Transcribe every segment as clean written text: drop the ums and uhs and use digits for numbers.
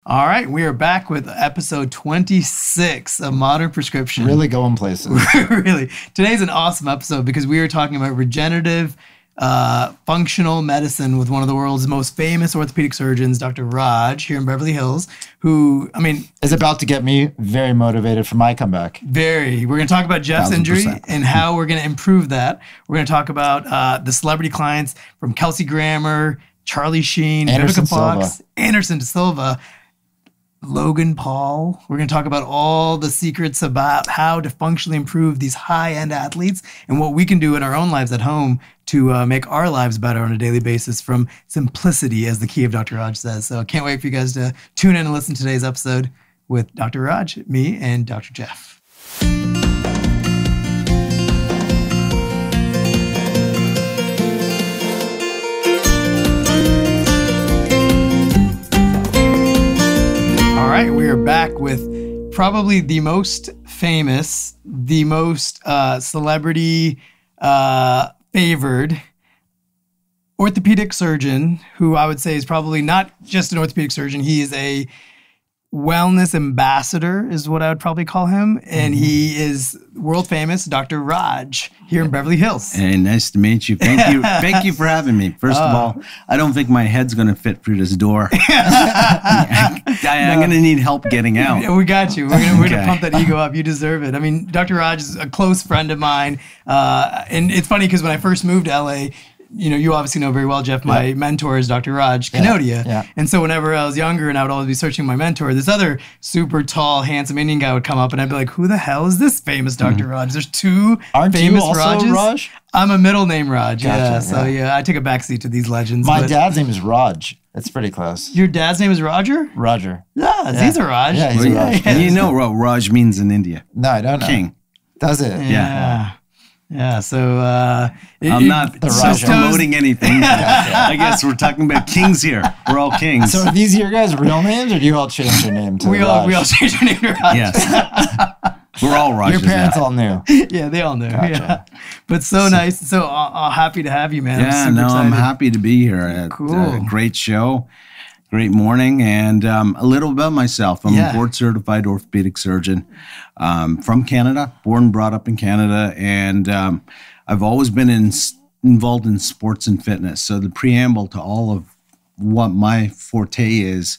All right, we are back with episode 26 of Modern Prescription. Really going places. Really. Today's an awesome episode because we are talking about regenerative functional medicine with one of the world's most famous orthopedic surgeons, Dr. Raj, here in Beverly Hills, who, is about to get me very motivated for my comeback. We're going to talk about Jeff's 1000%. injury and how we're going to improve that. We're going to talk about the celebrity clients from Kelsey Grammer, Charlie Sheen, Anderson Vivica Fox, Silva. Anderson Silva, Logan Paul. We're going to talk about all the secrets about how to functionally improve these high-end athletes and what we can do in our own lives at home to make our lives better on a daily basis from simplicity, as the key of Dr. Raj says. So I can't wait for you guys to tune in and listen to today's episode with Dr. Raj, me, and Dr. Jeff. All right, we are back with probably the most famous, the most celebrity favored orthopedic surgeon, who I would say is probably not just an orthopedic surgeon. He is a wellness ambassador is what I would probably call him. And he is world famous, Dr. Raj, here in Beverly Hills. Hey, nice to meet you. Thank you. Thank you for having me. First of all, I don't think my head's going to fit through this door. I'm going to need help getting out. Yeah, we got you. We're gonna pump that ego up. You deserve it. I mean, Dr. Raj is a close friend of mine. And it's funny because when I first moved to LA, you obviously know very well, Jeff, my mentor is Dr. Raj Kanodia. Yeah. And so whenever I was younger and I would always be searching my mentor, this other super tall, handsome Indian guy would come up and I'd be like, who the hell is this famous Dr. Raj? There's two Aren't famous you also Rajas. Raj? I'm a middle name Raj. Gotcha, So I take a backseat to these legends. My but dad's name is Raj. It's pretty close. Your dad's name is Roger? Roger. Yeah, he's a Raj. Yeah, he's a Raj. And you know what Raj means in India? No, I don't know. King. Does it? Yeah. So I'm not the Raja. promoting anything. I guess we're talking about kings here. We're all kings. So are these your guys' real names, or do you all change your name to we Raj? all changed our name to Raj. Yes. We're all Rajas. Your parents now. all knew. Yeah, they all know. Gotcha. Yeah. But so nice. So happy to have you, man. Yeah, I'm super I'm excited. happy to be here. At, Cool. Great show. Great morning. And a little about myself. I'm a board certified orthopedic surgeon from Canada, born and brought up in Canada. And I've always been involved in sports and fitness. So the preamble to all of what my forte is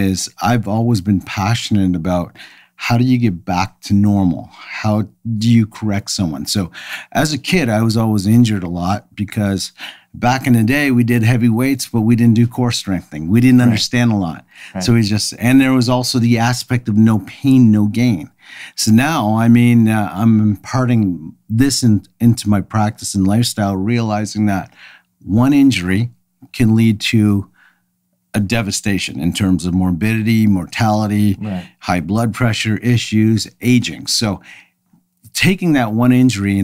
I've always been passionate about how do you get back to normal? How do you correct someone? So as a kid, I was always injured a lot because back in the day, we did heavy weights, but we didn't do core strengthening. We didn't understand a lot. Right. So and there was also the aspect of no pain, no gain. So now, I'm imparting this into my practice and lifestyle, realizing that one injury can lead to a devastation in terms of morbidity, mortality, high blood pressure issues, aging. So taking that one injury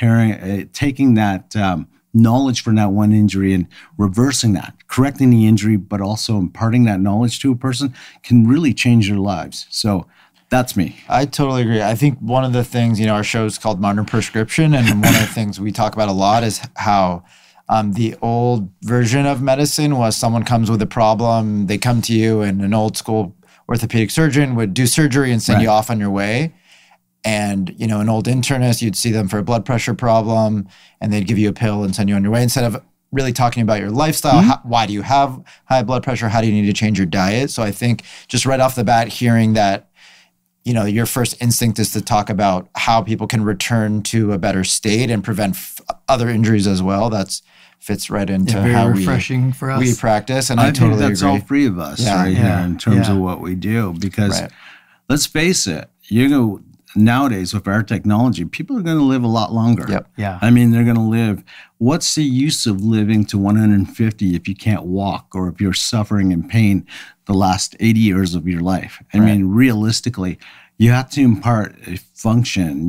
and taking that knowledge from that one injury and reversing that, correcting the injury, but also imparting that knowledge to a person can really change their lives. So that's me. I totally agree. I think one of the things, our show is called Modern Prescription, and one of the things we talk about a lot is how the old version of medicine was someone comes with a problem, they come to you, and an old school orthopedic surgeon would do surgery and send you off on your way. And, an old internist, you'd see them for a blood pressure problem and they'd give you a pill and send you on your way instead of really talking about your lifestyle. Why do you have high blood pressure? How do you need to change your diet? So I think just right off the bat, hearing that, your first instinct is to talk about how people can return to a better state and prevent other injuries as well. That's fits right into how refreshing for us. we practice. And I think totally that's agree. all three of us here in terms of what we do. Because let's face it, nowadays with our technology, people are going to live a lot longer. Yep. Yeah. They're going to live. What's the use of living to 150 if you can't walk or if you're suffering in pain the last 80 years of your life? Realistically, you have to impart a function,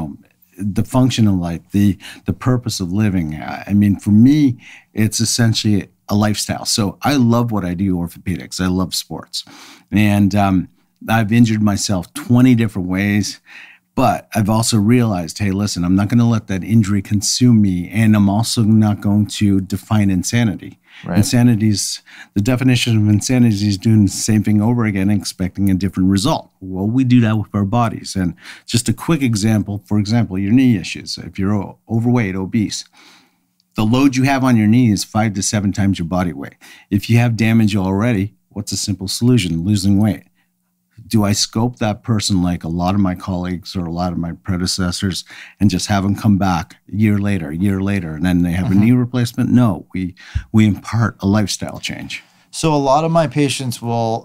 the function of life, the purpose of living. For me, it's essentially a lifestyle. So I love what I do, orthopedics. I love sports. And I've injured myself 20 different ways. But I've also realized, hey, listen, I'm not going to let that injury consume me. And I'm also not going to define insanity. Right. The definition of insanity is doing the same thing over again and expecting a different result. Well, we do that with our bodies. And just a quick example, for example, your knee issues. If you're overweight, obese, the load you have on your knee is 5 to 7 times your body weight. If you have damage already, what's a simple solution? Losing weight. Do I scope that person like a lot of my colleagues or a lot of my predecessors and just have them come back a year later, and then they have a knee replacement? No, we impart a lifestyle change. So a lot of my patients will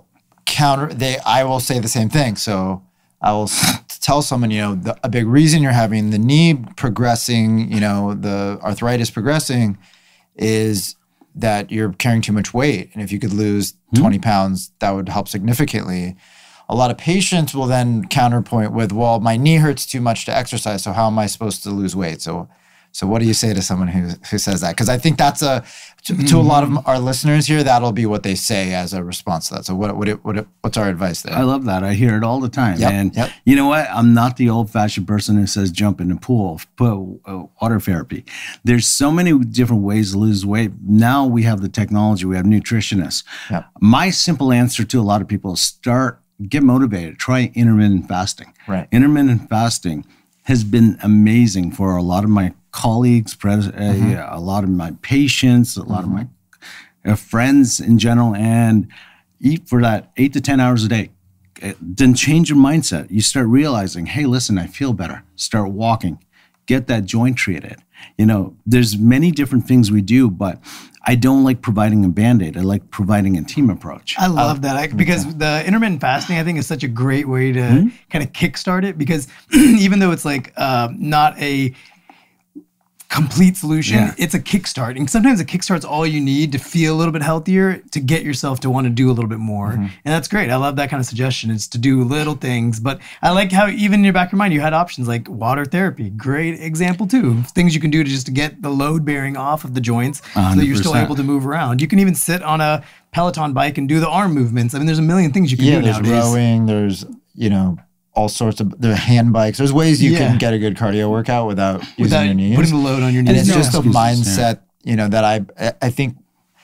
I will say the same thing. So I will tell someone, a big reason you're having the knee progressing, the arthritis progressing is that you're carrying too much weight. And if you could lose 20 pounds, that would help significantly. A lot of patients will then counterpoint with, well, my knee hurts too much to exercise, so how am I supposed to lose weight? So what do you say to someone who says that? Because I think that's to a lot of our listeners here, that'll be what they say as a response to that. So what's our advice there? I love that. I hear it all the time. Yep, and yep. You know what? I'm not the old-fashioned person who says jump in the pool, put water therapy. There's so many different ways to lose weight. Now we have the technology. We have nutritionists. Yep. My simple answer to a lot of people is get motivated. Try intermittent fasting. Right. Intermittent fasting has been amazing for a lot of my colleagues, a lot of my patients, a lot of my friends in general, and eat for that 8 to 10 hours a day. Then change your mindset. You start realizing, hey, listen, I feel better. Start walking. Get that joint treated. There's many different things we do, but I don't like providing a Band-Aid. I like providing a team approach. I love that because the intermittent fasting, I think, is such a great way to kind of kickstart it, because even though it's like not a complete solution, it's a kickstart. And sometimes a kickstart's all you need to feel a little bit healthier, to get yourself to want to do a little bit more. And that's great. I love that kind of suggestion, is to do little things. But I like how even in your back of your mind, you had options like water therapy. Great example too. Things you can do to get the load bearing off of the joints so that you're still able to move around. You can even sit on a Peloton bike and do the arm movements. I mean, there's a million things you can do nowadays. There's rowing, there's, all sorts of the hand bikes. There's ways you can get a good cardio workout without using your knees. Putting the load on your knees. And it's just a mindset, that I think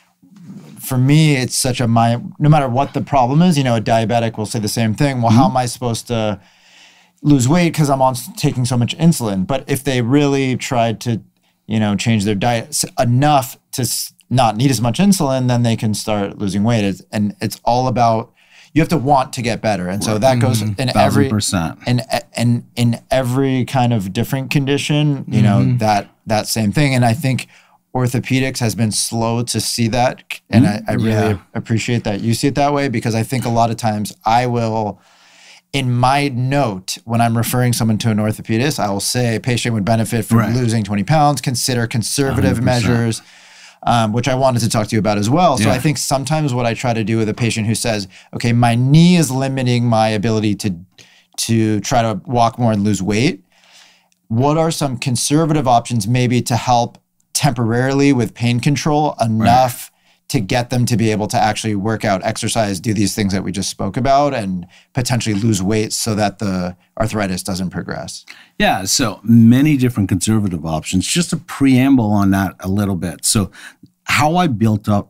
for me, it's such a mind, no matter what the problem is, a diabetic will say the same thing. Well, how am I supposed to lose weight because I'm taking so much insulin? But if they really tried to, change their diet enough to not need as much insulin, then they can start losing weight. And it's all about, you have to want to get better. And so that goes in every 1,000%. And in every kind of different condition, that same thing. And I think orthopedics has been slow to see that. And I really appreciate that you see it that way, because I think a lot of times I will, in my note, when I'm referring someone to an orthopedist, I will say a patient would benefit from losing 20 pounds, consider conservative 100%. Measures, which I wanted to talk to you about as well. So I think sometimes what I try to do with a patient who says, okay, my knee is limiting my ability to try to walk more and lose weight. What are some conservative options maybe to help temporarily with pain control enough to get them to be able to actually work out, exercise, do these things that we just spoke about, and potentially lose weight so that the arthritis doesn't progress? Yeah, so many different conservative options. Just a preamble on that a little bit. So how I built up,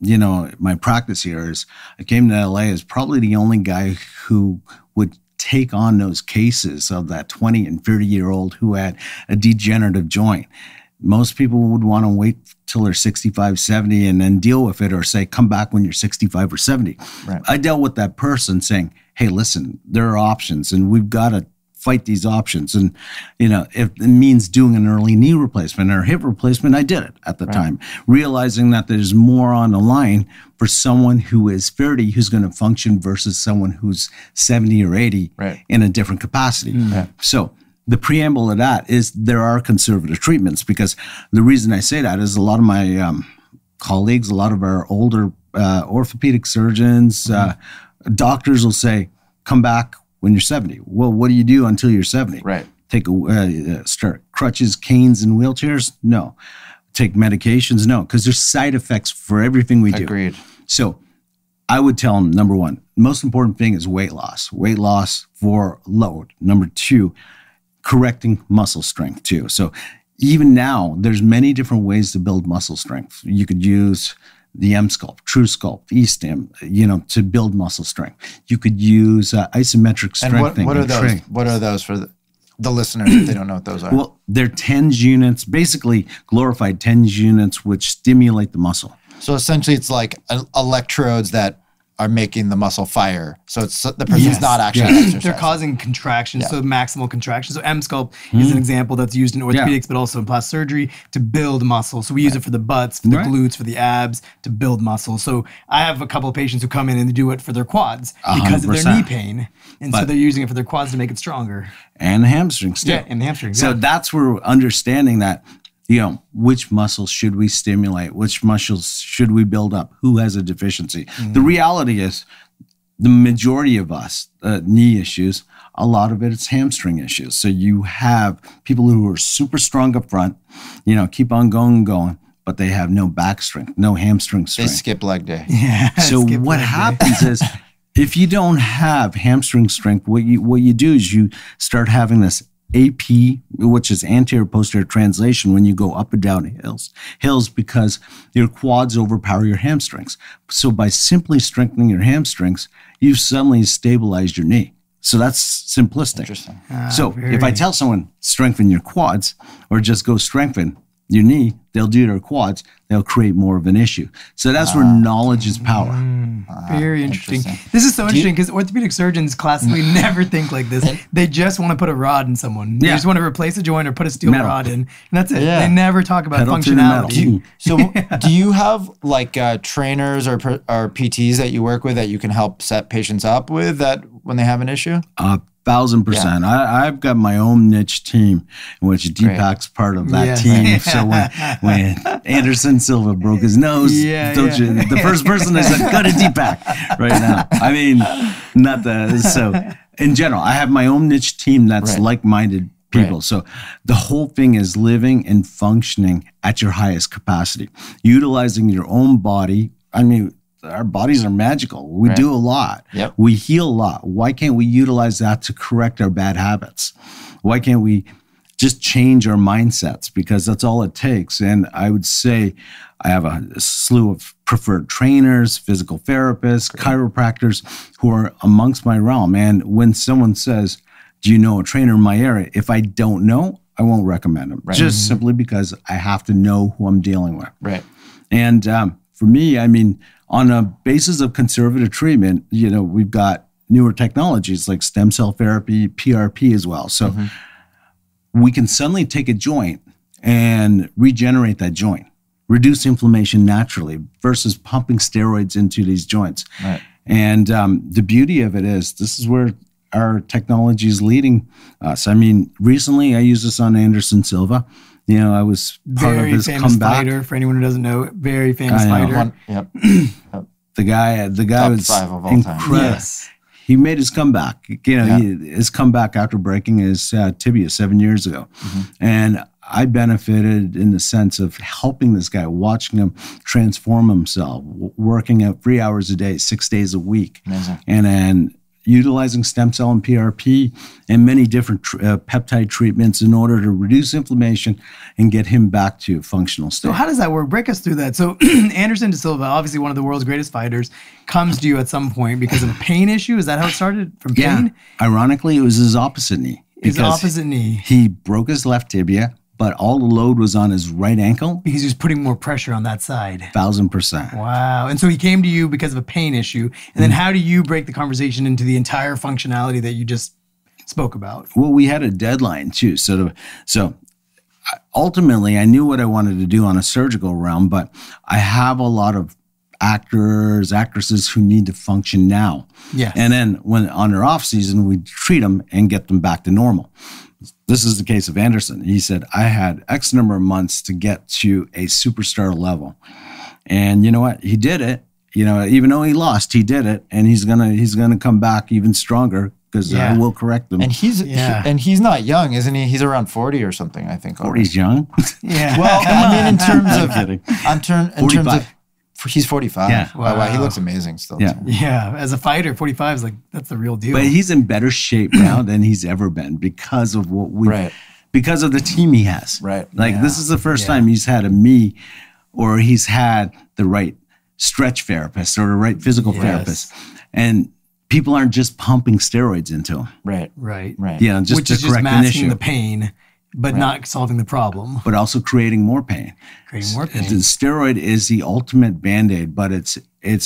my practice here is I came to LA as probably the only guy who would take on those cases of that 20 and 30-year-old who had a degenerative joint. Most people would want to wait till they're 65, 70 and then deal with it, or say, come back when you're 65 or 70. Right. I dealt with that person saying, hey, listen, there are options and we've got to fight these options. And, if it means doing an early knee replacement or hip replacement, I did it at the time, realizing that there's more on the line for someone who is 30 who's going to function versus someone who's 70 or 80 in a different capacity. So the preamble of that is there are conservative treatments, because the reason I say that is a lot of my colleagues, a lot of our older orthopedic surgeons, doctors will say, come back when you're 70. Well, what do you do until you're 70? Right. Take start crutches, canes, and wheelchairs? No. Take medications? No, because there's side effects for everything we do. Agreed. So I would tell them, number one, most important thing is weight loss for load. Number two, correcting muscle strength too. So even now, there's many different ways to build muscle strength. You could use the M-Sculpt, TrueSculpt, eStim, to build muscle strength. You could use isometric strengthening. And what are those? What are those for the listeners if they don't know what those are? Well, they're TENS units, basically glorified TENS units, which stimulate the muscle. So essentially, it's like electrodes that are making the muscle fire. So it's the person's not actually exercising. They're causing contractions, so maximal contraction. So M-Sculpt is an example that's used in orthopedics, but also in plastic surgery to build muscle. So we use it for the butts, for the glutes, for the abs, to build muscle. So I have a couple of patients who come in and they do it for their quads because of their knee pain. And so they're using it for their quads to make it stronger. And hamstrings too. Yeah, and the hamstrings. So that's where we're understanding that, which muscles should we stimulate? Which muscles should we build up? Who has a deficiency? The reality is the majority of us, knee issues, a lot of it is hamstring issues. So you have people who are super strong up front, keep on going, but they have no back strength, no hamstring strength. They skip leg day. Yeah. So what happens is if you don't have hamstring strength, what you do is you start having this AP, which is anterior posterior translation, when you go up and down hills because your quads overpower your hamstrings. So by simply strengthening your hamstrings, you've suddenly stabilized your knee. So that's simplistic. Interesting. So if I tell someone strengthen your quads or just go strengthen your knee, they'll do their quads, they'll create more of an issue. So that's where knowledge is power. Very interesting. This is so interesting because orthopedic surgeons classically never think like this. They just want to put a rod in someone. They just want to replace a joint or put a steel rod in. And that's it. Yeah. They never talk about Pedal to the metal. functionality. Do you have like trainers or PTs that you work with that you can help set patients up with that when they have an issue? 1,000%. I've got my own niche team, in which Deepak's part of that team. So when Anderson Silva broke his nose, the first person I said, go to Deepak right now. I mean, so in general, I have my own niche team that's like-minded people. So the whole thing is living and functioning at your highest capacity, utilizing your own body. I mean, our bodies are magical. We do a lot. We heal a lot. Why can't we utilize that to correct our bad habits? Why can't we just change our mindsets? Because that's all it takes. And I would say I have a slew of preferred trainers, physical therapists, chiropractors who are amongst my realm. And when someone says, do you know a trainer in my area? If I don't know, I won't recommend them. Just simply because I have to know who I'm dealing with. And for me, I mean, on a basis of conservative treatment, we've got newer technologies like stem cell therapy, PRP as well. So we can suddenly take a joint and regenerate that joint, reduce inflammation naturally versus pumping steroids into these joints. And the beauty of it is this is where our technology is leading us. I mean, recently I used this on Anderson Silva. I was part of his comeback. Fighter, for anyone who doesn't know, very famous fighter. The guy Top was 5 of all incredible. time. He made his comeback. His comeback after breaking his tibia 7 years ago, and I benefited in the sense of helping this guy, watching him transform himself, working out 3 hours a day, 6 days a week, and then utilizing stem cell and PRP and many different peptide treatments in order to reduce inflammation and get him back to functional state. So how does that work? Break us through that. So Anderson De Silva, obviously one of the world's greatest fighters, comes to you at some point because of a pain issue. Is that how it started? From pain? Ironically, it was his opposite knee. His opposite knee. He broke his left tibia, but all the load was on his right ankle. Because he was putting more pressure on that side. 1,000%. Wow. And so he came to you because of a pain issue. And then how do you break the conversation into the entire functionality that you just spoke about? Well, we had a deadline too. So ultimately, I knew what I wanted to do on a surgical realm, but I have a lot of actors, actresses who need to function now. And then when on their off season, we treat them and get them back to normal. This is the case of Anderson. He said, I had X number of months to get to a superstar level. And you know what? He did it. Even though he lost, he did it. And he's gonna come back even stronger because I will correct them. And he's not young, isn't he? He's around 40 or something, I think. 40's young. Well, I mean, in terms of He's 45. Yeah. Oh, wow. He Wow. looks amazing still. Yeah. too. Yeah, as a fighter, 45 is like, that's the real deal. But he's in better shape now than he's ever been because of what we, Right. because of the team he has. Right. Like Yeah. this is the first Yeah. time he's had a me, or he's had the right stretch therapist or the right physical Yes. therapist, and people aren't just pumping steroids into him. Right. right. Right. You know, just Which to is just correct an masking issue, the pain, but not solving the problem. but also creating more pain. Creating more The pain. steroid is the ultimate band-aid, but it's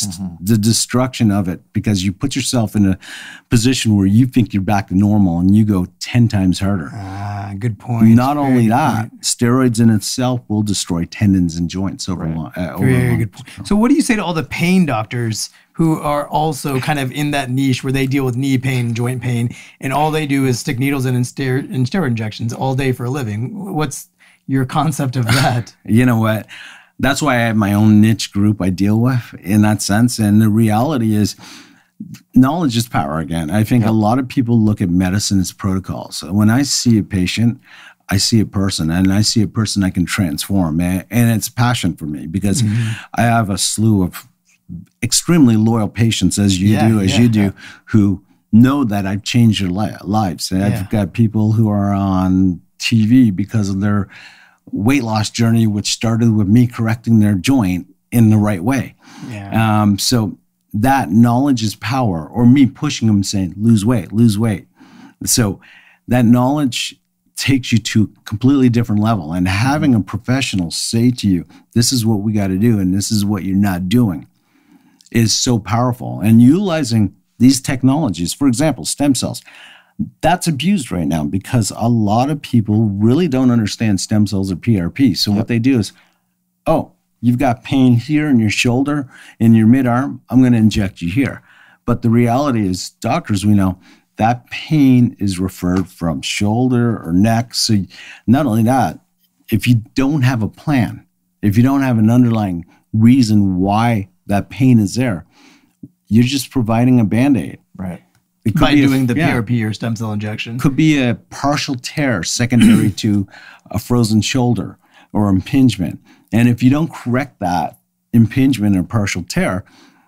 the destruction of it, because you put yourself in a position where you think you're back to normal and you go 10 times harder. Ah, good point. Not Very only good that, point. steroids in itself will destroy tendons and joints over long. Very good point. So, what do you say to all the pain doctors who are also kind of in that niche where they deal with knee pain, joint pain, and all they do is stick needles in and steroid injections all day for a living? What's your concept of that? You know what? That's why I have my own niche group I deal with in that sense. And the reality is, knowledge is power again. I think a lot of people look at medicine as protocols. When I see a patient, I see a person, and I see a person I can transform. And it's passion for me, because I have a slew of extremely loyal patients, as you do, who know that I've changed their lives. And I've got people who are on TV because of their weight loss journey, which started with me correcting their joint in the right way. Yeah. So that knowledge is power, or me pushing them saying, lose weight, lose weight. So that knowledge takes you to a completely different level. And having a professional say to you, this is what we got to do, and this is what you're not doing, is so powerful. And utilizing these technologies, for example, stem cells, that's abused right now because a lot of people really don't understand stem cells or PRP. So what they do is, oh, you've got pain here in your shoulder, in your mid-arm, I'm going to inject you here. But the reality is, doctors, we know that pain is referred from shoulder or neck. So not only that, if you don't have a plan, if you don't have an underlying reason why that pain is there, you're just providing a Band-Aid. Right. It could By be doing the PRP or stem cell injection. could be a partial tear secondary to a frozen shoulder or impingement. And if you don't correct that impingement or partial tear,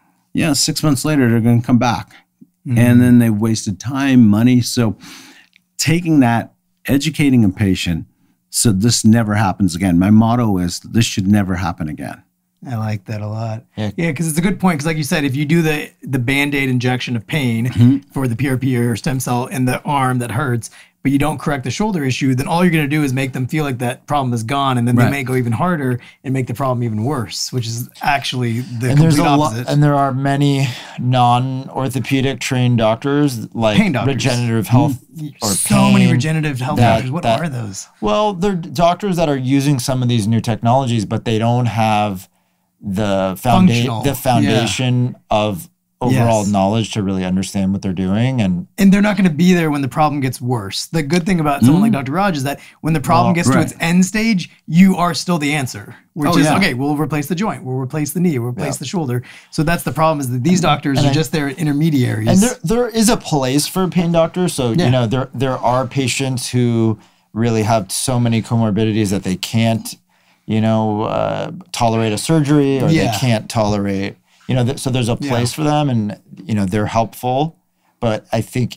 6 months later, they're going to come back. And then they've wasted time, money. So taking that, educating a patient so this never happens again. My motto is this should never happen again. I like that a lot. Yeah. Yeah, because it's a good point. Because like you said, if you do the Band-Aid injection of pain for the PRP or stem cell in the arm that hurts, but you don't correct the shoulder issue, then all you're going to do is make them feel like that problem is gone, and then they Right. may go even harder and make the problem even worse, which is actually the And there's complete a lot, opposite. and there are many non-orthopedic trained doctors, like Pain doctors. regenerative health or so many pain. regenerative health that- doctors. What that- are those? Well, they're doctors that are using some of these new technologies, but they don't have the Functional, foundation of overall Yes. knowledge to really understand what they're doing. And And they're not going to be there when the problem gets worse. The good thing about someone like Dr. Raj is that when the problem gets to right. its end stage, you are still the answer, which Oh, is, yeah. okay, we'll replace the joint, we'll replace the knee, we'll replace the shoulder. So that's the problem, is that these doctors are just their intermediaries. And there is a place for pain doctors. So, Yeah. you know, there are patients who really have so many comorbidities that they can't, tolerate a surgery, or Yeah. they can't tolerate, so there's a place for them, and, they're helpful. But I think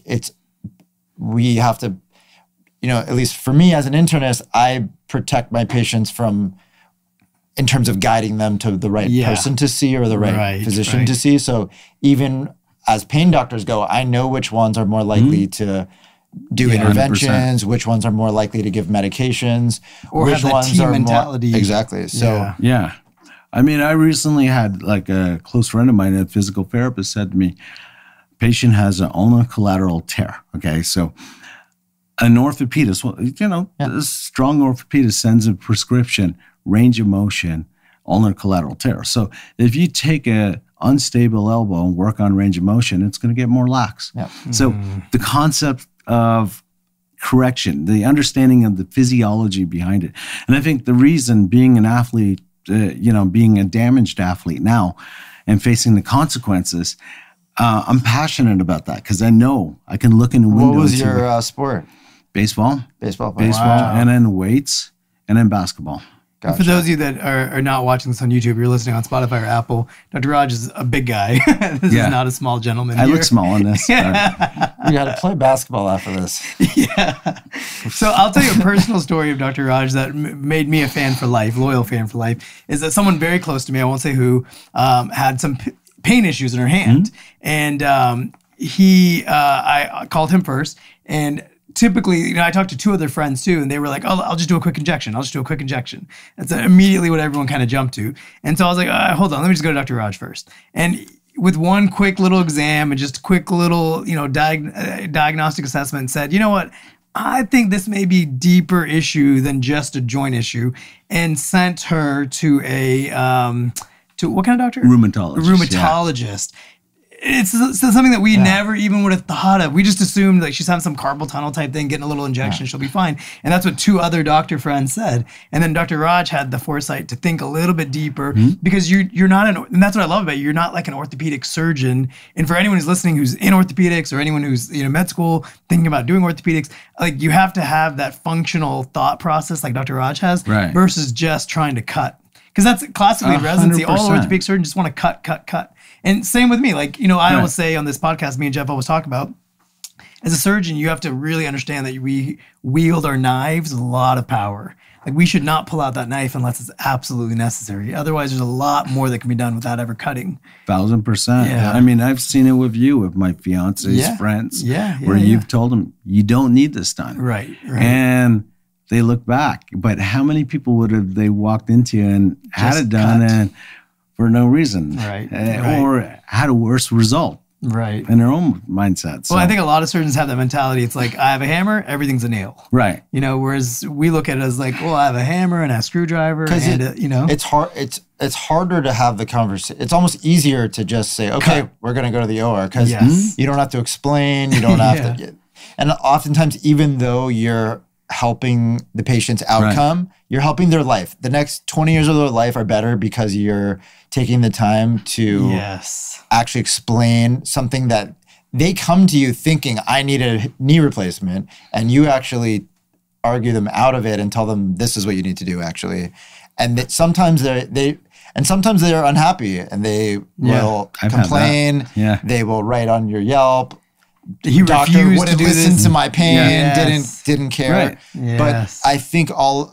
we have to, at least for me as an internist, I protect my patients from, in terms of guiding them to the right Yeah. person to see, or the right, Right, physician right. to see. So even as pain doctors go, I know which ones are more likely to do Yeah, interventions, which ones are more likely to give medications, Or which have that ones team are mentality. more exactly. So Yeah. Yeah. I mean, I recently had like a close friend of mine, a physical therapist, said to me, patient has an ulnar collateral tear. Okay. So an orthopedist, a strong orthopedist sends a prescription, range of motion, ulnar collateral tear. So if you take a unstable elbow and work on range of motion, it's going to get more lax. Yeah. So the concept of correction, the understanding of the physiology behind it. And I think the reason being an athlete, being a damaged athlete now and facing the consequences, I'm passionate about that because I know I can look in the window. what was and see your sport? baseball, Baseball. baseball, Wow. and then weights, and then basketball. Gotcha. For those of you that are not watching this on YouTube, you're listening on Spotify or Apple, Dr. Raj is a big guy. This is not a small gentleman. I here. look small in this. We got to play basketball after this. Yeah. So I'll tell you a personal story of Dr. Raj that made me a fan for life, loyal fan for life, is that someone very close to me, I won't say who, had some pain issues in her hand. And I called him first, and typically, I talked to two other friends too, and they were like, "Oh, I'll just do a quick injection. I'll just do a quick injection." That's immediately what everyone kind of jumped to. And so I was like, "Hold on, let me just go to Dr. Raj first." And with one quick little exam and just a quick little, diagnostic assessment, said, "You know what? I think this may be a deeper issue than just a joint issue," and sent her to to what kind of doctor? Rheumatologist. A rheumatologist. It's something that we never even would have thought of. We just assumed like she's having some carpal tunnel type thing, getting a little injection, she'll be fine. And that's what two other doctor friends said. And then Dr. Raj had the foresight to think a little bit deeper because you're not and that's what I love about you. You're not like an orthopedic surgeon. And for anyone who's listening who's in orthopedics or anyone who's med school thinking about doing orthopedics, like you have to have that functional thought process like Dr. Raj has versus just trying to cut. Because that's classically in residency, all orthopedic surgeons just want to cut. And same with me. Like, I always say on this podcast, me and Jeff always talk about, as a surgeon, you have to really understand that we wield our knives with a lot of power. Like, we should not pull out that knife unless it's absolutely necessary. Otherwise, there's a lot more that can be done without ever cutting. 1,000%. Yeah. I mean, I've seen it with you, with my fiance's friends, where you've told them, you don't need this done. Right. And they look back. But how many people would have they walked into and had it done and for no reason, or had a worse result, in their own mindset? So. Well, I think a lot of surgeons have that mentality. It's like, I have a hammer, everything's a nail, whereas we look at it as like, well, I have a hammer and a screwdriver, and it's hard. It's harder to have the conversation. It's almost easier to just say, okay, we're going to go to the OR because you don't have to explain, you don't have to, and oftentimes, even though you're helping the patient's outcome, you're helping their life. The next 20 years of their life are better because you're taking the time to actually explain something that they come to you thinking, I need a knee replacement, and you actually argue them out of it and tell them this is what you need to do actually. And that sometimes sometimes they're unhappy and they will complain. They will write on your Yelp. Doctor wouldn't listen to my pain, didn't care. But I think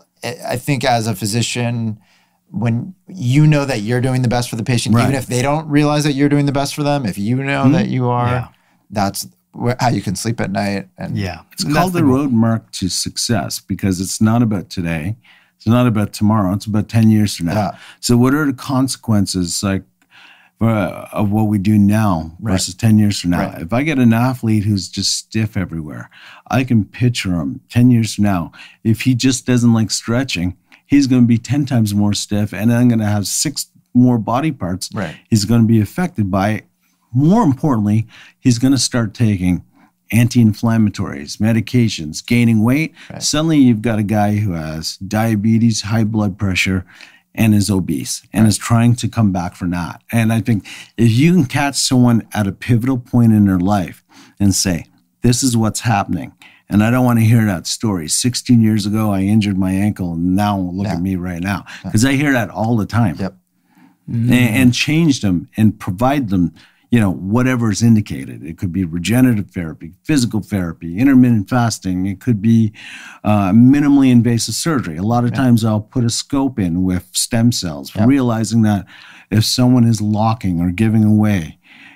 as a physician, when you know that you're doing the best for the patient, even if they don't realize that you're doing the best for them, if you know that you are, that's how you can sleep at night. And it's called the road mark to success because it's not about today. It's not about tomorrow. It's about 10 years from now. So what are the consequences of what we do now versus 10 years from now? If I get an athlete who's just stiff everywhere, I can picture him 10 years from now. If he just doesn't like stretching, he's going to be 10 times more stiff, and I'm going to have 6 more body parts he's going to be affected by. More importantly, he's going to start taking anti-inflammatories, medications, gaining weight. Suddenly you've got a guy who has diabetes, high blood pressure, and is obese and is trying to come back from that. And I think if you can catch someone at a pivotal point in their life and say, this is what's happening, and I don't want to hear that story. 16 years ago, I injured my ankle, and now look at me right now. Because I hear that all the time. And change them and provide them, whatever is indicated. It could be regenerative therapy, physical therapy, intermittent fasting. It could be minimally invasive surgery. A lot of times I'll put a scope in with stem cells, realizing that if someone is locking or giving away,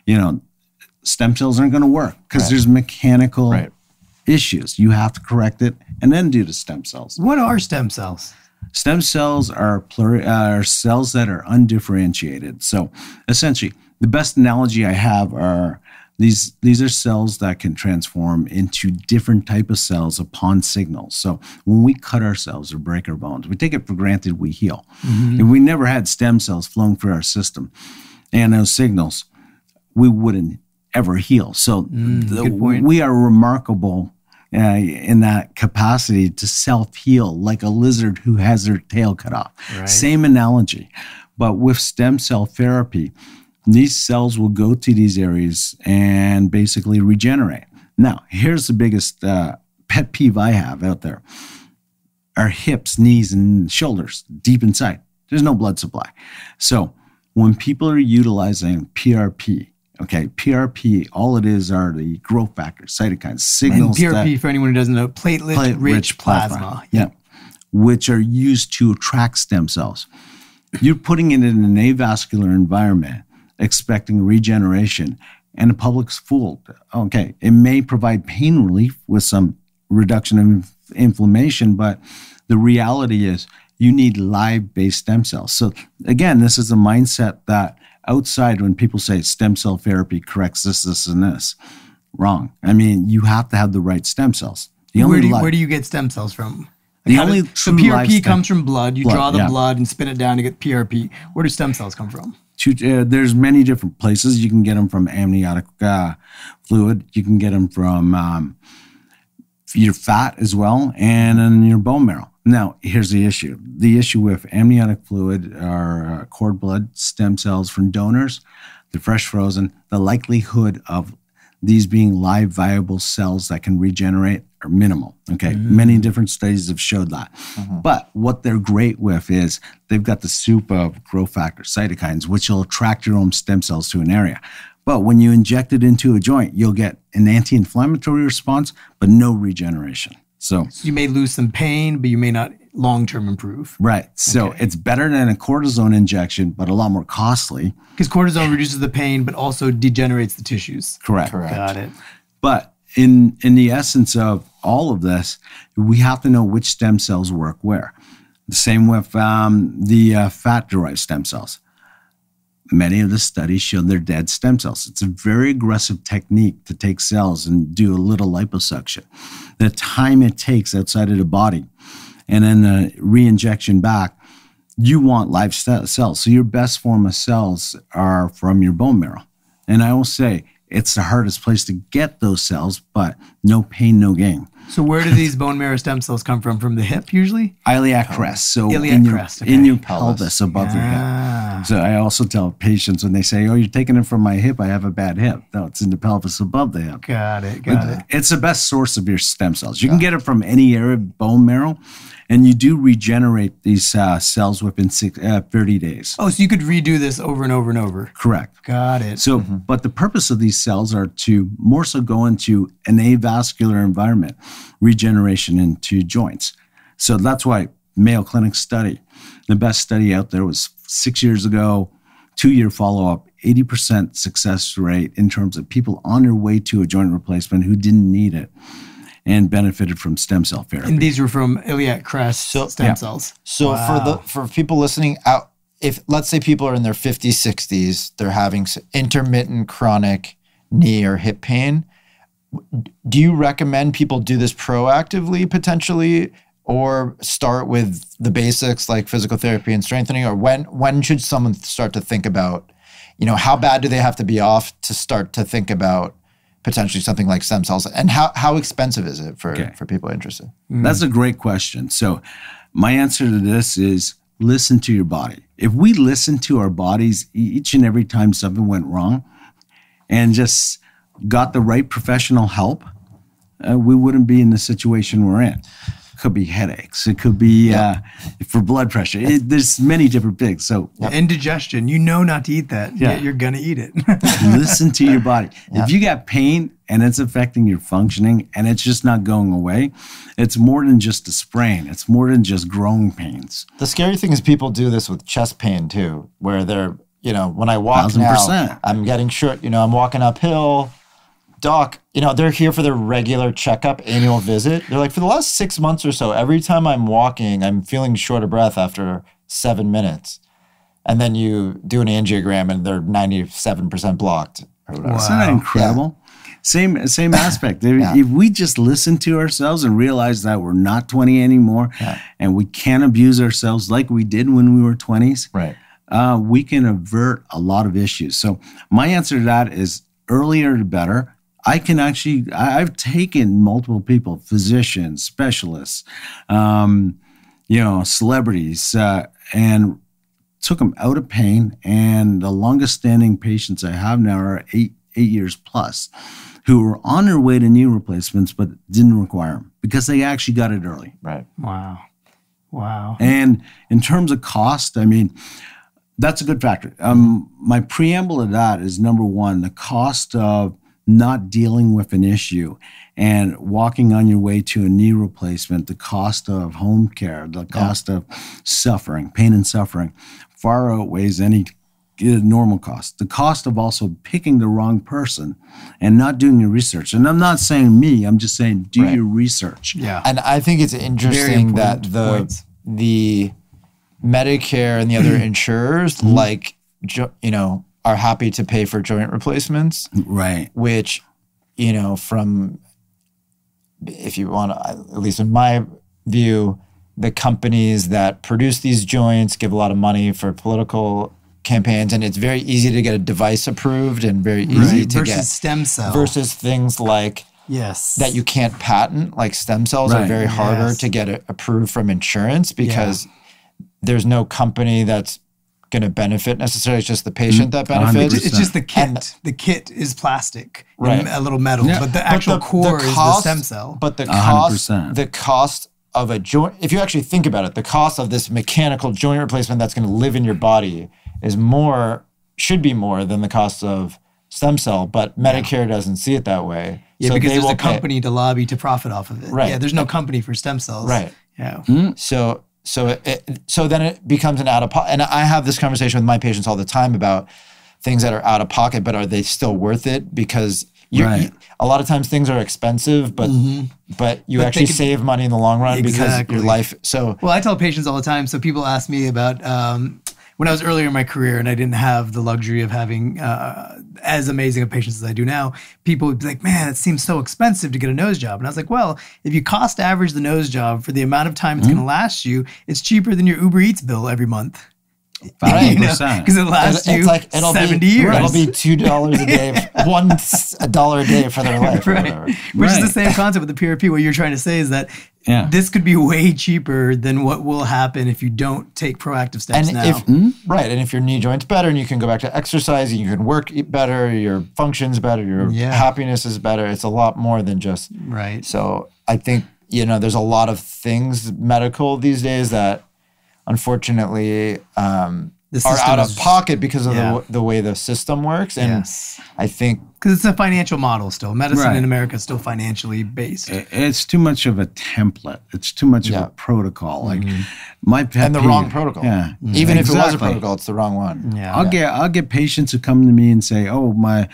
stem cells aren't going to work because there's mechanical issues. You have to correct it and then do the stem cells. What are stem cells? Stem cells are cells that are undifferentiated. So essentially, the best analogy I have are these are cells that can transform into different type of cells upon signals. So when we cut ourselves or break our bones, we take it for granted we heal. If we never had stem cells flowing through our system and those signals, we wouldn't ever heal. So we are remarkable in that capacity to self-heal like a lizard who has their tail cut off. Same analogy. But with stem cell therapy, these cells will go to these areas and basically regenerate. Now, here's the biggest pet peeve I have out there. our hips, knees, and shoulders, deep inside. There's no blood supply. So when people are utilizing PRP, okay, PRP, all it is are the growth factors, cytokines, signals. And PRP, for anyone who doesn't know, platelet-rich plasma. Yeah, which are used to attract stem cells. You're putting it in an avascular environment, expecting regeneration, and the public's fooled. Okay, it may provide pain relief with some reduction of inflammation, but the reality is you need live-based stem cells. So again, this is a mindset that outside, when people say stem cell therapy corrects this, this, and this, wrong. I mean, you have to have the right stem cells. Where do you get stem cells from? So PRP comes from blood. You draw the blood and spin it down to get PRP. Where do stem cells come from? There's many different places. You can get them from amniotic fluid. You can get them from your fat as well, and in your bone marrow. Now, here's the issue. The issue with amniotic fluid or cord blood stem cells from donors, they're fresh frozen. The likelihood of these being live viable cells that can regenerate are minimal. Okay, many different studies have showed that. But what they're great with is they've got the soup of growth factor cytokines, which will attract your own stem cells to an area. But when you inject it into a joint, you'll get an anti-inflammatory response, but no regeneration. So you may lose some pain, but you may not long-term improve. Right. So it's better than a cortisone injection, but a lot more costly. Because cortisone reduces the pain, but also degenerates the tissues. Correct. Got it. But in the essence of all of this, we have to know which stem cells work where. The same with the fat-derived stem cells. Many of the studies show they're dead stem cells. It's a very aggressive technique to take cells and do a little liposuction. The time it takes outside of the body and then the re-injection back, you want live cells. So your best form of cells are from your bone marrow. And I will say, it's the hardest place to get those cells, but no pain, no gain. So where do these bone marrow stem cells come from? From the hip usually? Iliac crest. So iliac in your pelvis above your hip. So I also tell patients when they say, oh, you're taking it from my hip, I have a bad hip. No, it's in the pelvis above the hip. Got it. It's the best source of your stem cells. You can get it from any area of bone marrow, and you do regenerate these cells within 30 days. Oh, so you could redo this over and over and over. Correct. Got it. So, but the purpose of these cells are to more so go into an avascular environment, regeneration into joints. So that's why Mayo Clinic study, the best study out there was 6 years ago, 2-year follow-up, 80% success rate in terms of people on their way to a joint replacement who didn't need it and benefited from stem cell therapy. And these were from iliac crest stem cells. So for people listening out, if let's say people are in their 50s, 60s, they're having intermittent chronic knee or hip pain, do you recommend people do this proactively potentially, or start with the basics like physical therapy and strengthening? Or when should someone start to think about, how bad do they have to be off to start to think about potentially something like stem cells? And how expensive is it for people interested? That's a great question. So my answer to this is listen to your body. If we listen to our bodies each and every time something went wrong and just got the right professional help, we wouldn't be in the situation we're in. It could be headaches. It could be for blood pressure. There's many different things. So indigestion, not to eat that, yet you're going to eat it. Listen to your body. If you got pain and it's affecting your functioning and it's just not going away, it's more than just a sprain. It's more than just growing pains. The scary thing is people do this with chest pain too, where they're, when I walk 1,000%. now, I'm getting short, I'm walking uphill. Doc, they're here for their regular checkup, annual visit. They're like, for the last 6 months or so, every time I'm walking, I'm feeling short of breath after 7 minutes. And then you do an angiogram and they're 97% blocked or whatever. Wow. Isn't that incredible? Yeah. Same aspect. If we just listen to ourselves and realize that we're not 20 anymore and we can't abuse ourselves like we did when we were 20s, right? We can avert a lot of issues. So my answer to that is earlier the better. I've taken multiple people, physicians, specialists, celebrities, and took them out of pain. And the longest standing patients I have now are 8 years plus, who were on their way to knee replacements, but didn't require them because they actually got it early. Right. Wow. Wow. And in terms of cost, I mean, that's a good factor. My preamble to that is number one, the cost of not dealing with an issue and walking on your way to a knee replacement, the cost of home care, the cost of suffering, pain and suffering, far outweighs any normal cost. The cost of also picking the wrong person and not doing your research. And I'm not saying me, I'm just saying do your research. Yeah. And I think it's interesting that the Medicare and the other insurers are happy to pay for joint replacements. Right. Which, from, if you want to, at least in my view, the companies that produce these joints give a lot of money for political campaigns, and it's very easy to get a device approved and very easy to versus get stem cell. Versus things like that you can't patent, like stem cells are very harder to get approved from insurance because there's no company that's going to benefit necessarily. It's just the patient that benefits. 100%. It's just the kit. And the kit is plastic, right? A little metal, but the actual core is the stem cell. But the 100%. The cost of a joint, if you actually think about it, the cost of this mechanical joint replacement that's going to live in your body is should be more than the cost of stem cell, but Medicare doesn't see it that way. Yeah, so because they there's will a company to lobby to profit off of it. Right. Yeah, there's no company for stem cells. Right. Yeah. So then it becomes an out-of-pocket. And I have this conversation with my patients all the time about things that are out of pocket, but are they still worth it? Because a lot of times things are expensive, but you actually save money in the long run because your life. So well, I tell patients all the time. So people ask me about when I was earlier in my career and I didn't have the luxury of having as amazing of patients as I do now. People would be like, "Man, it seems so expensive to get a nose job." And I was like, "Well, if you cost average the nose job for the amount of time it's going to last you, it's cheaper than your Uber Eats bill every month." 5%. Because it lasts you 70 years. It'll be $2 a day, $1 a day for their life, or whatever. Which is the same concept with the PRP. What you're trying to say is that this could be way cheaper than what will happen if you don't take proactive steps now. Right, and if your knee joint's better, and you can go back to exercising, you can work better, your function's better, your happiness is better. It's a lot more than just So I think there's a lot of things medical these days that, unfortunately, are out of pocket because of the way the system works. And I think because it's a financial model still. Medicine in America is still financially based. It's too much of a template. It's too much of a protocol. Like my pet and the peeve, wrong protocol. Even if it was a protocol, it's the wrong one. I'll get patients who come to me and say, "Oh,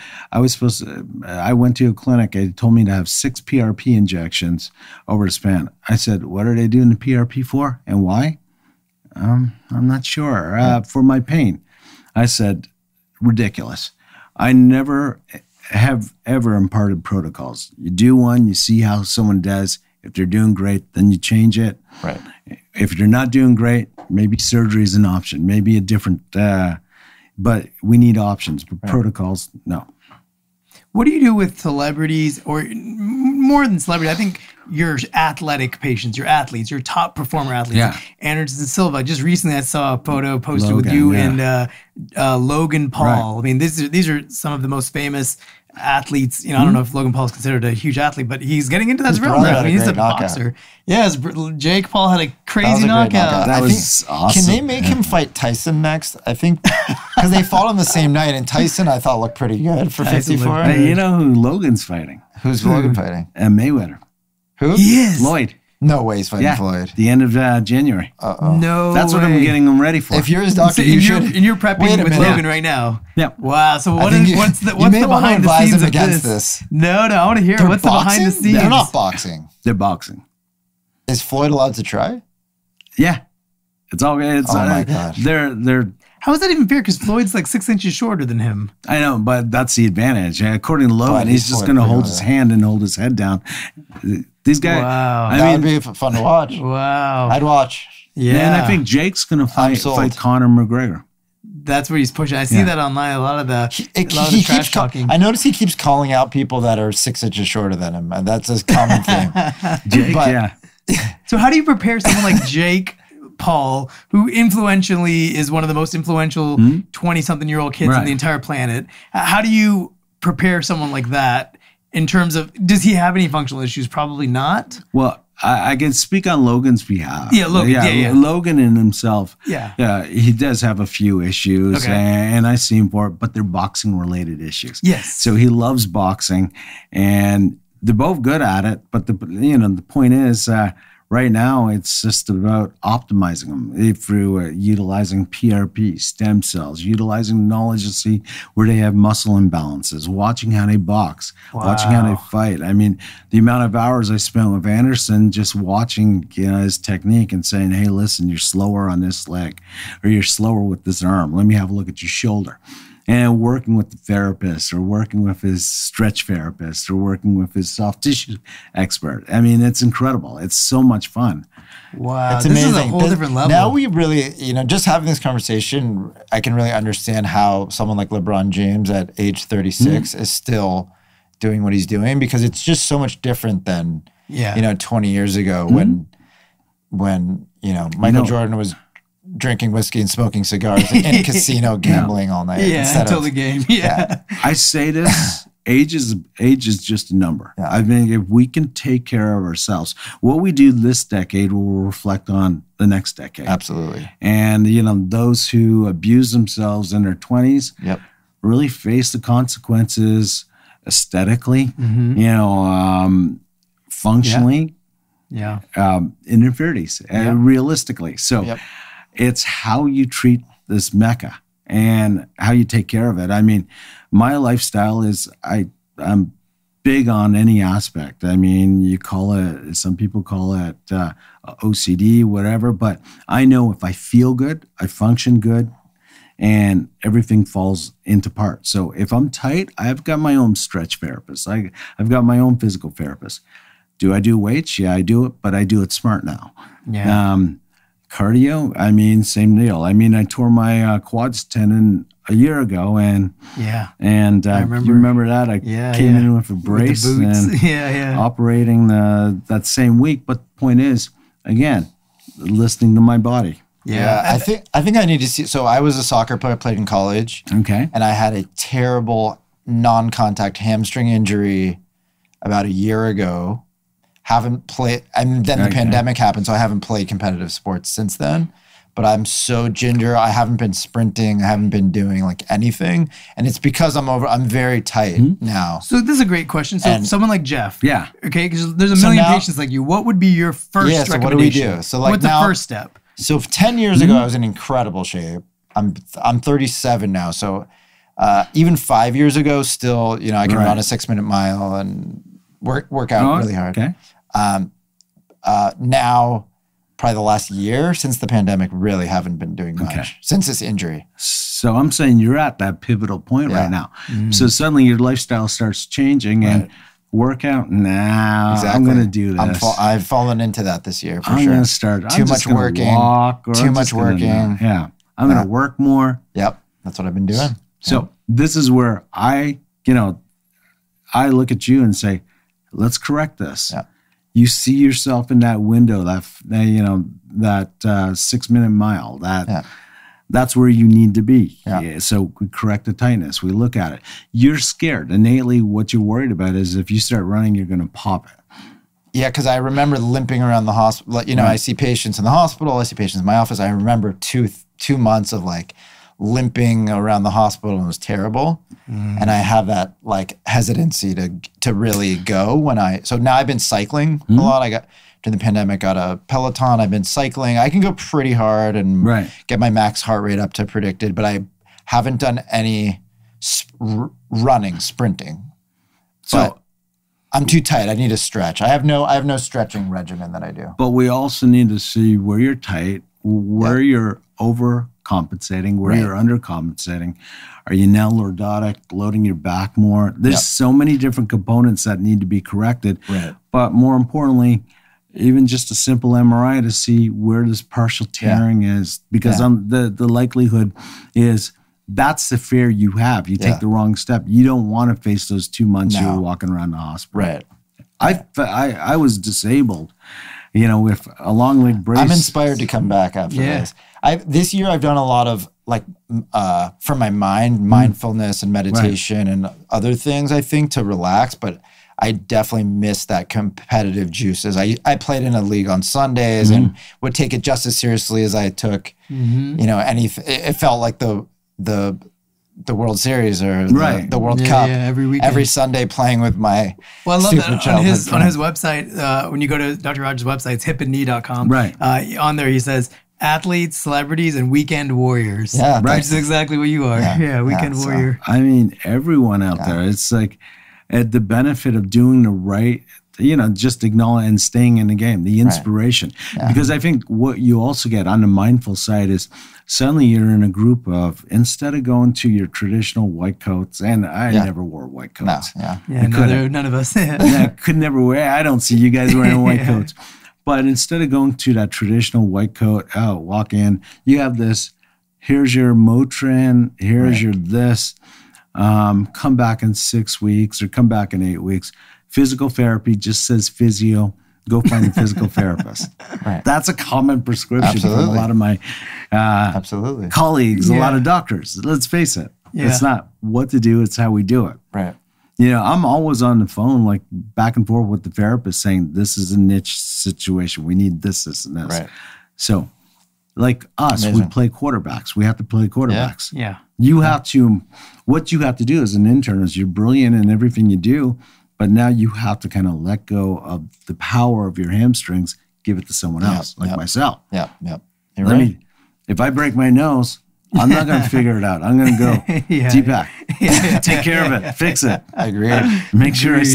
I went to a clinic. They told me to have 6 PRP injections over the span." I said, "What are they doing the PRP for, and why?" I'm not sure. For my pain. I said, ridiculous. I never have ever imparted protocols. You do one, you see how someone does. If they're doing great, then you change it. Right. If you're not doing great, maybe surgery is an option, maybe a different, but we need options. But protocols, no. What do you do with celebrities, or more than celebrity? I think your athletic patients, your athletes, your top performer athletes. Yeah. Anderson Silva. Just recently, I saw a photo posted with you and Logan Paul. I mean, these are some of the most famous athletes. I don't know if Logan Paul is considered a huge athlete, but he's getting into that realm. I mean, he's a boxer. Yes, Jake Paul had a crazy knockout. That was awesome. Can they make him fight Tyson next? I think because they fought on the same night, and Tyson I thought looked pretty good for 54. Hey, you know who Logan's fighting? Who's Logan fighting? Mayweather. Who? He is. Floyd. No way he's fighting Floyd. The end of January. No, that's what I'm getting him ready for. If you're his doctor, you're prepping with Logan right now. Yeah. Wow. So what's the behind the scenes of this? No, I want to hear what's the behind the scenes. They're not boxing. They're boxing. Is Floyd allowed to try? Yeah. It's all good. Oh my God. They're. How is that even fair? Because Floyd's like 6 inches shorter than him. I know, but that's the advantage. According to Logan, he's just going to hold his hand and hold his head down. These guys, that would be fun to watch. Wow. I'd watch. Yeah. And I think Jake's going to fight Conor McGregor. That's where he's pushing. I see that online. A lot of the trash talking. I notice he keeps calling out people that are 6 inches shorter than him. And that's a common thing. Jake, So how do you prepare someone like Jake Paul, who influentially is one of the most influential 20-something-year-old kids on the entire planet? How do you prepare someone like that in terms of, does he have any functional issues? Probably not. Well, I can speak on Logan's behalf. Yeah, yeah. Logan in himself. Yeah. He does have a few issues, Okay. and I see him for it, but they're boxing related issues. Yes. So he loves boxing, and they're both good at it. But the point is, right now it's just about optimizing them through utilizing PRP, stem cells, utilizing knowledge to see where they have muscle imbalances, watching how they box, watching how they fight. I mean, the amount of hours I spent with Anderson just watching his technique and saying, hey, listen, you're slower on this leg, or you're slower with this arm. Let me have a look at your shoulder. And working with the therapist, or working with his stretch therapist, or working with his soft tissue expert. I mean, it's incredible. It's so much fun. Wow. It's this amazing. is a whole different level. Now we really, just having this conversation, I can really understand how someone like LeBron James at age 36 is still doing what he's doing, because it's just so much different than, 20 years ago when Michael Jordan was drinking whiskey and smoking cigars in a casino, gambling all night. Until the game. Yeah. I say this, age is just a number. Yeah. I mean, if we can take care of ourselves, what we do this decade will reflect on the next decade. Absolutely. And, those who abuse themselves in their 20s really face the consequences aesthetically, functionally, in their 30s, and realistically. So it's how you treat this mecca and how you take care of it. I mean, my lifestyle is I'm big on any aspect. I mean, some people call it OCD, whatever, but I know if I feel good, I function good, and everything falls into part. So if I'm tight, I've got my own stretch therapist. I've got my own physical therapist. Do I do weights? Yeah, I do it, but I do it smart now. Yeah. Cardio, I mean, same deal. I mean, I tore my quads tendon a year ago, and I remember, you remember that? I came in with a brace with the boots. and operating that same week. But the point is, again, listening to my body. Yeah, I think I need to see. So I was a soccer player, played in college. Okay. And I had a terrible non-contact hamstring injury about a year ago. Haven't played, and then the pandemic happened, so I haven't played competitive sports since then. But I'm so ginger. I haven't been sprinting. I haven't been doing like anything, and it's because I'm very tight now. So this is a great question. So someone like Jeff, okay, because there's a million patients like you. What would be your first recommendation? So what do we do? So like what's now, the first step? So 10 years ago, I was in incredible shape. I'm 37 now, so even 5 years ago, still I can run a 6-minute mile and work out really hard. Okay. Now, probably the last year since the pandemic, really haven't been doing much since this injury. So I'm saying you're at that pivotal point right now. So suddenly your lifestyle starts changing and workout. I'm going to do this. I've fallen into that this year for I'm sure. going to start. Too much working. Too much working. I'm going to work more. Yep. That's what I've been doing. So this is where I look at you and say, let's correct this. Yeah. You see yourself in that window, that 6-minute mile, that's where you need to be. Yeah. So we correct the tightness. We look at it. You're scared. Innately, what you're worried about is if you start running, you're going to pop it. Yeah, because I remember limping around the hospital. I see patients in the hospital. I see patients in my office. I remember two months of like limping around the hospital, and it was terrible. And I have that like hesitancy to really go so now I've been cycling a lot. During the pandemic, got a Peloton. I've been cycling. I can go pretty hard and get my max heart rate up to predicted, but I haven't done any sprinting. But I'm too tight. I need to stretch. I have no stretching regimen that I do. But we also need to see where you're tight, where you're overcompensating, where you're undercompensating. Are you now lordotic, loading your back more? There's so many different components that need to be corrected. Right. But more importantly, even just a simple MRI to see where this partial tearing is, because the likelihood is that's the fear you have. You take the wrong step. You don't want to face those 2 months you were walking around the hospital. Right. I was disabled, with a long leg brace. I'm inspired to come back after this. This year I've done a lot of for my mind, mindfulness and meditation and other things, I think, to relax. But I definitely missed that competitive juices. I played in a league on Sundays and would take it just as seriously as I took, it felt like the World Series or the World Cup every weekend. Every Sunday playing with my Well, I love super that on his website, when you go to Dr. Rogers' website, it's hipandknee.com. Right. On there, he says, athletes, celebrities, and weekend warriors. Yeah, Which is exactly what you are. Yeah, weekend warrior. I mean, everyone out there, it's like the benefit of doing the right, just acknowledge and staying in the game, the inspiration. Yeah. Because I think what you also get on the mindful side is suddenly you're in a group of, instead of going to your traditional white coats, and I never wore white coats. None of us. I could never wear, I don't see you guys wearing white coats. But instead of going to that traditional white coat, walk in, you have this, here's your Motrin, here's your this, come back in 6 weeks or come back in 8 weeks. Physical therapy just says physio, go find a physical therapist. Right. That's a common prescription from a lot of my colleagues, a lot of doctors. Let's face it. Yeah. It's not what to do, it's how we do it. Right. I'm always on the phone, like back and forth with the therapist saying, this is a niche situation. We need this, this, and this. Right. So like us, we play quarterbacks. We have to play quarterbacks. Yeah. What you have to do as an intern is you're brilliant in everything you do, but now you have to kind of let go of the power of your hamstrings, give it to someone else, like myself. Yeah. You're right. If I break my nose, I'm not going to figure it out. I'm going to go Deepak. Take care of it. Fix it. Agreed. Make sure I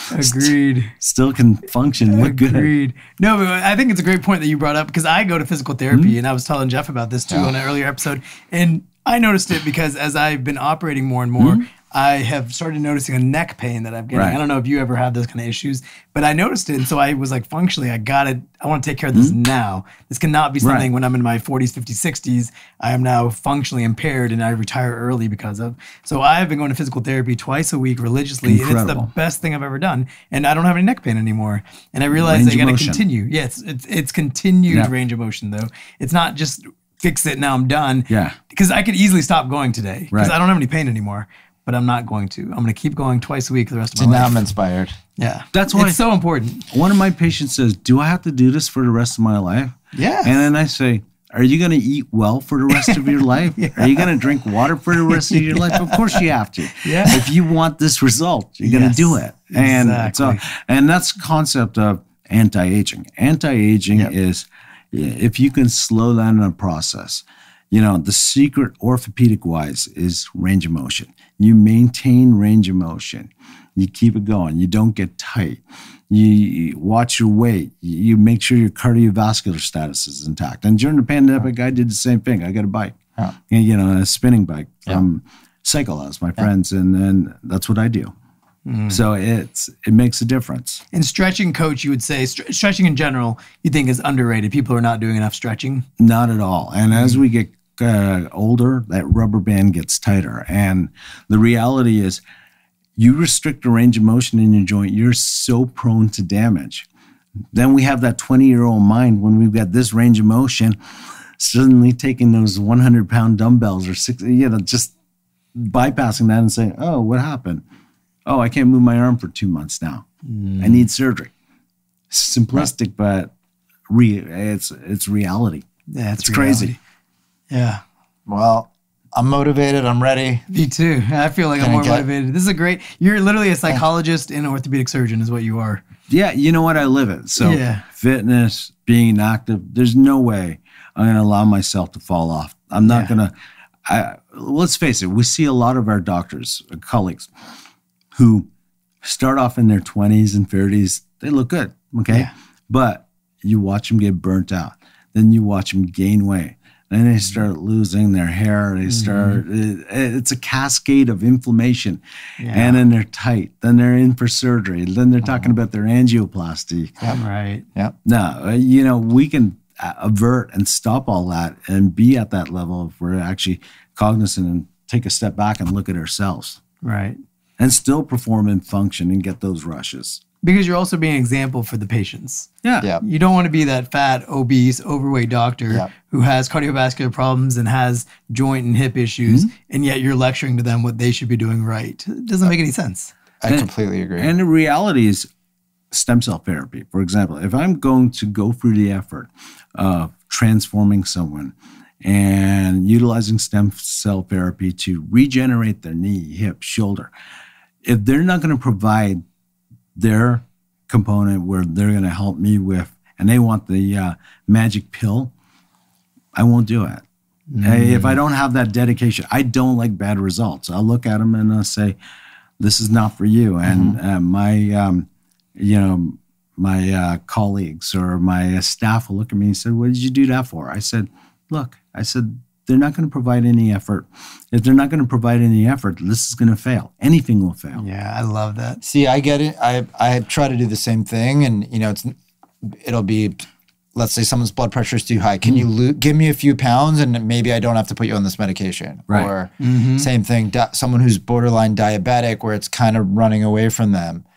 still can function. Look good. No, but I think it's a great point that you brought up because I go to physical therapy and I was telling Jeff about this too on an earlier episode. And I noticed it because as I've been operating more and more, I have started noticing a neck pain that I'm getting. Right. I don't know if you ever have those kind of issues, but I noticed it. And so I was like, functionally, I want to take care of this now. This cannot be something when I'm in my 40s, 50s, 60s. I am now functionally impaired and I retire early because of. So I have been going to physical therapy twice a week religiously. And it's the best thing I've ever done. And I don't have any neck pain anymore. And I realized I got to continue. Yeah, it's continued range of motion though. It's not just fix it, now I'm done. Yeah. Because I could easily stop going today because I don't have any pain anymore. But I'm not going to. I'm going to keep going twice a week the rest of my life. Now I'm inspired. Yeah. That's why it's so important. One of my patients says, do I have to do this for the rest of my life? Yeah. And then I say, are you going to eat well for the rest of your life? Are you going to drink water for the rest of your life? Of course you have to. Yeah. If you want this result, you're going to do it. And and that's the concept of anti-aging. Anti-aging is if you can slow down the process. The secret orthopedic-wise is range of motion. You maintain range of motion. You keep it going. You don't get tight. You watch your weight. You make sure your cardiovascular status is intact. And during the pandemic, I did the same thing. I got a bike, a spinning bike from Cyclehouse, my friends, and that's what I do. So it makes a difference. And stretching, coach, you would say, stretching in general, you think is underrated. People are not doing enough stretching? Not at all. And as we get older, that rubber band gets tighter. And the reality is you restrict the range of motion in your joint, you're so prone to damage. Then we have that 20-year-old mind when we've got this range of motion, suddenly taking those 100-pound dumbbells or just bypassing that and saying, oh, what happened? Oh, I can't move my arm for 2 months now. I need surgery. Simplistic, but it's reality. Yeah, it's crazy. Yeah. Well, I'm motivated. I'm ready. Me too. I feel like I'm more motivated. This is you're literally a psychologist and an orthopedic surgeon is what you are. Yeah. You know what? I live it. So fitness, being active, there's no way I'm going to allow myself to fall off. I'm not going to, let's face it. We see a lot of our doctors, colleagues who start off in their 20s and 30s. They look good. Okay. Yeah. But you watch them get burnt out. Then you watch them gain weight. Then they start losing their hair. They start, it's a cascade of inflammation. Yeah. And then they're tight. Then they're in for surgery. Then they're talking about their angioplasty. Yep. Right. Yep. No, we can avert and stop all that and be at that level if we're actually cognizant and take a step back and look at ourselves. Right. And still perform and function and get those rushes. Because you're also being an example for the patients. Yeah. Yep. You don't want to be that fat, obese, overweight doctor who has cardiovascular problems and has joint and hip issues, and yet you're lecturing to them what they should be doing right. It doesn't make any sense. I completely agree. And the reality is stem cell therapy. For example, if I'm going to go through the effort of transforming someone and utilizing stem cell therapy to regenerate their knee, hip, shoulder, if they're not going to provide their component where they're going to help me with, and they want the magic pill, I won't do it. If I don't have that dedication, I don't like bad results. I'll look at them and I'll say, this is not for you. And my colleagues or my staff will look at me and say, what did you do that for? I said, they're not going to provide any effort. If they're not going to provide any effort, this is going to fail. Anything will fail. Yeah, I love that. See, I get it. I try to do the same thing, and it'll be, let's say someone's blood pressure is too high. Can you give me a few pounds, and maybe I don't have to put you on this medication? Right. Or same thing, someone who's borderline diabetic, where it's kind of running away from them.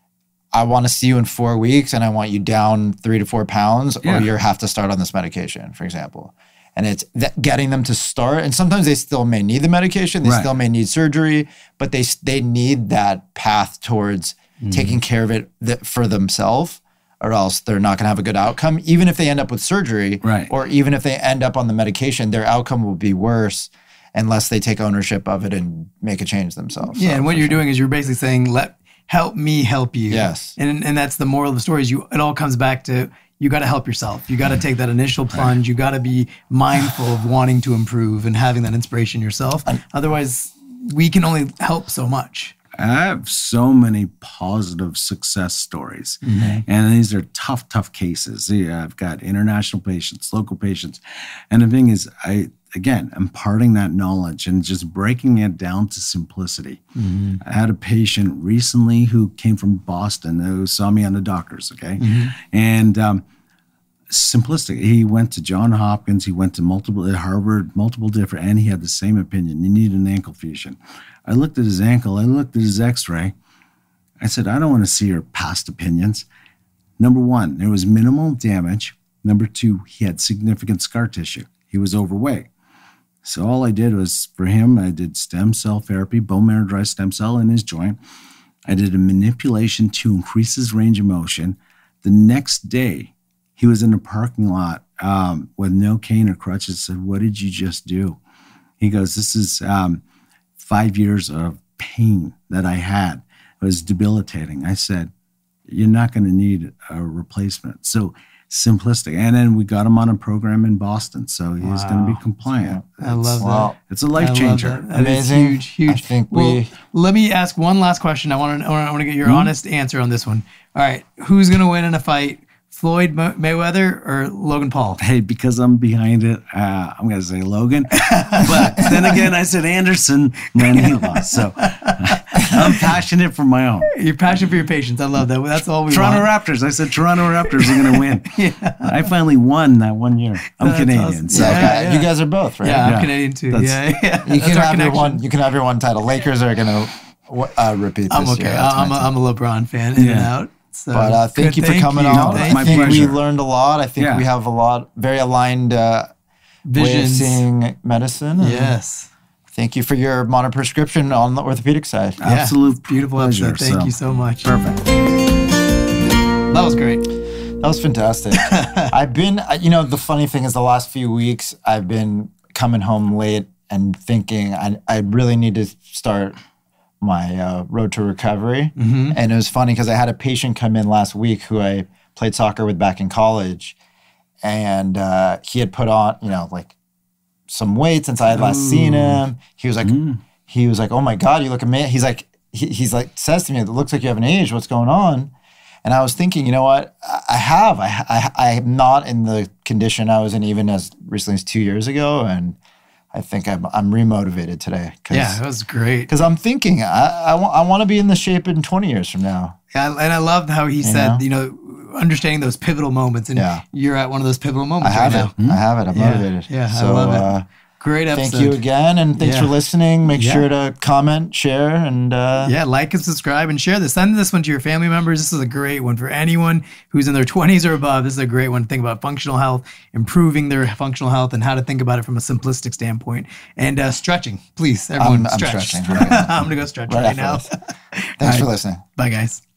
I want to see you in 4 weeks, and I want you down 3 to 4 pounds, or you have to start on this medication, for example. And it's getting them to start. And sometimes they still may need the medication. They still may need surgery, but they need that path towards taking care of it for themselves, or else they're not going to have a good outcome. Even if they end up with surgery, or even if they end up on the medication, their outcome will be worse unless they take ownership of it and make a change themselves. Yeah, and what you're doing is you're basically saying, help me help you. Yes. And that's the moral of the story is it all comes back to you got to help yourself. You got to take that initial plunge. You got to be mindful of wanting to improve and having that inspiration yourself. Otherwise, we can only help so much. I have so many positive success stories. And these are tough cases. I've got international patients, local patients. And the thing is, again, imparting that knowledge and just breaking it down to simplicity. I had a patient recently who came from Boston who saw me on the doctors, okay? And simplistic. He went to Johns Hopkins, he went to Harvard, multiple different, and he had the same opinion. You need an ankle fusion. I looked at his ankle, I looked at his x-ray. I said, I don't want to see your past opinions. Number one, there was minimal damage. Number two, he had significant scar tissue. He was overweight. So all I did was, for him, I did stem cell therapy, bone marrow derived stem cell in his joint. I did a manipulation to increase his range of motion. The next day, he was in the parking lot with no cane or crutches. I said, what did you just do? He goes, this is 5 years of pain that I had. It was debilitating. I said, you're not going to need a replacement. So simplistic. And then we got him on a program in Boston. So he's going to be compliant. I love that. It's a life changer. That Amazing. Is huge. I think let me ask one last question. I want to get your honest answer on this one. All right. Who's going to win in a fight? Floyd Mayweather or Logan Paul? Hey, because I'm behind it, I'm going to say Logan. But then again, I said Anderson when he lost. So I'm passionate for my own. You're passionate for your patients. I love that. That's all we Toronto want. Raptors. I said Toronto Raptors are going to win. I finally won that 1 year. I'm Canadian. Awesome. So you guys are both, right? Yeah, I'm Canadian too. You can have your one title. Lakers are going to repeat this I'm okay. year. I'm a LeBron fan in and out. So, but thank you for coming on. I think we learned a lot. I think we have a lot, very aligned way of seeing medicine. Yes. Thank you for your modern prescription on the orthopedic side. Absolute beautiful pleasure. Episode. Thank you so much. Perfect. That was great. That was fantastic. I've been, the funny thing is the last few weeks I've been coming home late and thinking I really need to start my road to recovery. And it was funny because I had a patient come in last week who I played soccer with back in college. And he had put on, like some weight since I had last seen him. He was like, oh my God, you look amazing. He's like, says to me, it looks like you haven't aged. What's going on? And I was thinking, you know what? I am not in the condition I was in even as recently as 2 years ago. And I think I'm remotivated today. Yeah, that was great. Because I'm thinking I want to be in the shape in 20 years from now. Yeah, and I loved how he said, understanding those pivotal moments, and you're at one of those pivotal moments. I have it. I'm motivated. Yeah, so, I love it. Great episode. Thank you again, and thanks for listening. Make sure to comment, share, and like and subscribe and share this. Send this one to your family members. This is a great one for anyone who's in their 20s or above. This is a great one to think about functional health, improving their functional health, and how to think about it from a simplistic standpoint. And stretching, please, everyone. I'm stretch. stretching. I'm gonna go stretch right now. Thanks for listening. Bye, guys.